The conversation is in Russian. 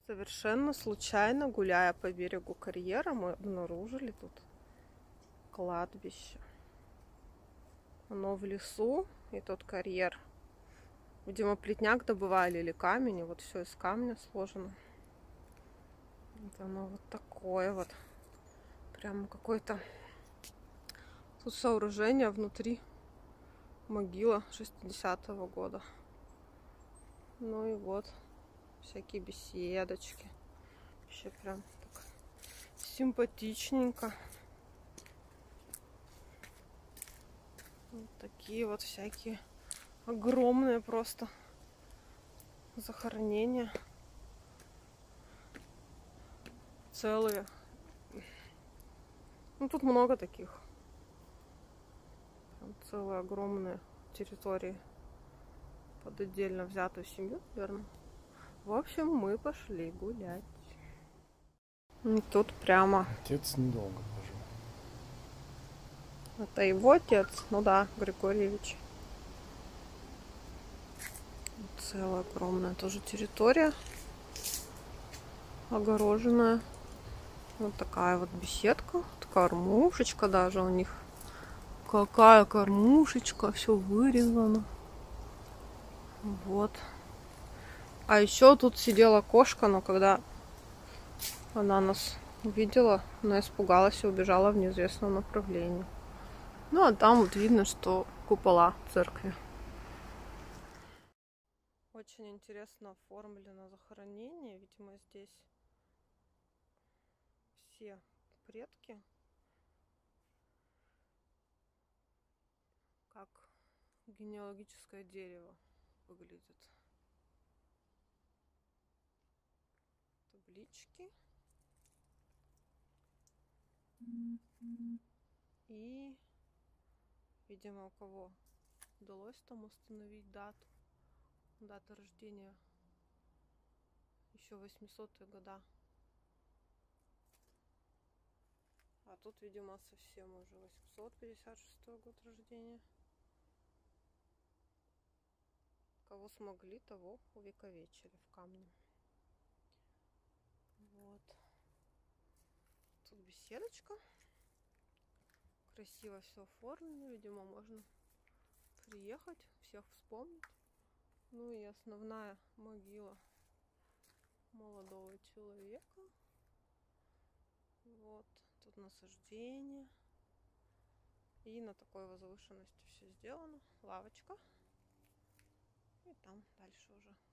Совершенно случайно, гуляя по берегу карьера, мы обнаружили тут кладбище. Оно в лесу, и тот карьер. Видимо, плетняк добывали или камень, и вот все из камня сложено. Вот оно вот такое вот. Прямо какое-то тут сооружение внутри. Могила 60-го года. Ну и вот всякие беседочки. Вообще прям так симпатичненько. Вот такие вот всякие огромные просто захоронения. Целые. Ну тут много таких. Прям целые огромные территории. Под отдельно взятую семью, наверное. В общем, мы пошли гулять. И тут прямо... Отец недолго пожил. Это его отец? Ну да, Григорьевич. Целая огромная тоже территория. Огороженная. Вот такая вот беседка. Вот кормушечка даже у них. Какая кормушечка. Все вырезано. Вот. А еще тут сидела кошка, но когда она нас увидела, она испугалась и убежала в неизвестном направлении. Ну а там вот видно, что купола церкви. Очень интересно оформлено захоронение. Видимо, здесь все предки. Как генеалогическое дерево выглядит. Таблички. И, видимо, у кого удалось там установить дату. Дата рождения еще 800-е года. А тут, видимо, совсем уже 856 год рождения. Кого смогли, того увековечили в камне. Вот. Тут беседочка. Красиво все оформлено. Видимо, можно приехать, всех вспомнить. Ну и основная могила молодого человека. Вот. Тут насаждение. И на такой возвышенности все сделано. Лавочка. И там дальше уже